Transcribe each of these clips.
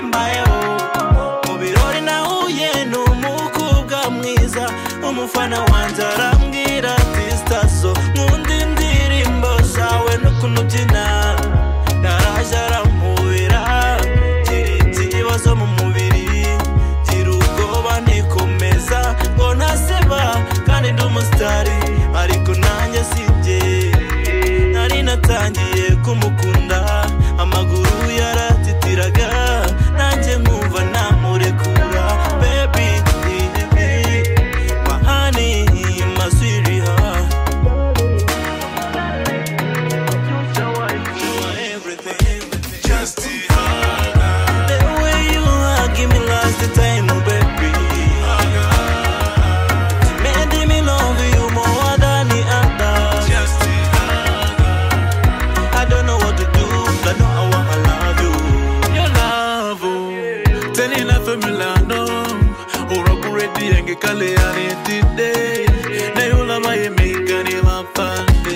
nanjye mbayeho mu birori nahuye n'umukobwa mwiza umufana wanjye arambwira ati Stazo nkunda indirimbo zawe n'ukuntu ubyina yaraje arampobera gira ikibazo mu mubiri gira ubwoba ntikomeza ngo ntaseba kandi ndi umusitari ariko nanjye sinjye nari natangiye kumukunda amaguru yaratitiraga nanjye nkumva namurekura baby my honey my sweetheart everything Just the way you hug me last the time baby made me love you more than the others Just I don't know what to do but I know I wanna love you your love Tenina Milano, Urakureti and Kale and today. Nayola my Megani Mapande,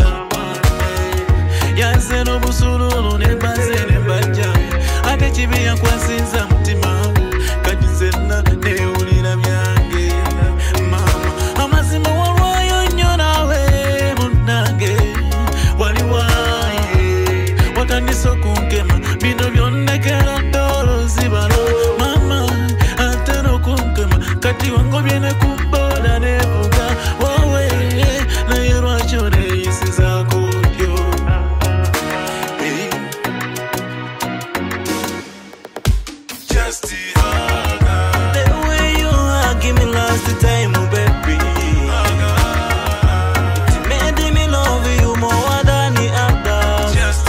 Yazeno Busulu, Nebazen and Baja. I bet you be a Quasinza Mutima, Kadizena, Neolina Miange, Mama, Amazimo Royo, Yonawe, Munage, Waliwai, what an iso kunkema, Bino Yonaka, Zibalo, Mama, Anteno kunkema, Kati wango viene kumbola nevuga, Wawe, na yerwachone isiza kudyo. Just the way you hug me last time baby it made me love you more than the others Just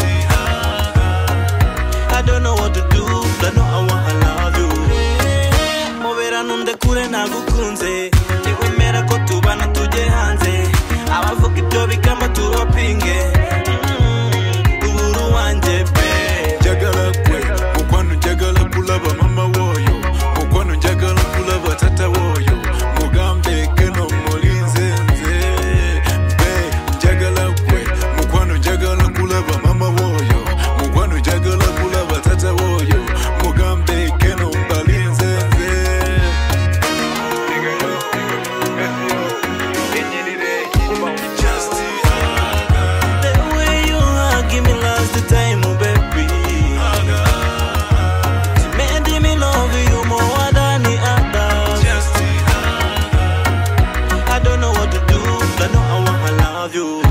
I don't know what to do but I know I wanna love you mubera nunde kure nagukunze niwemera ko tubana tujye hanze abavuga ibyo bikamba tubapinge uburu wanje pe Jagala kwe, mukwano jagala kulaba mama woyo, mukwano jagala kulaba tata woyo, mugambe keno mulinze nze. Be, jagala kwe, mukwano jagala kulaba mama woyo, mukwano jagala kulaba tata woyo, mugambe keno mbalinze nze. Just the way you hug me last time baby made me love you more than the others just I don't know what to do but I know I wanna love you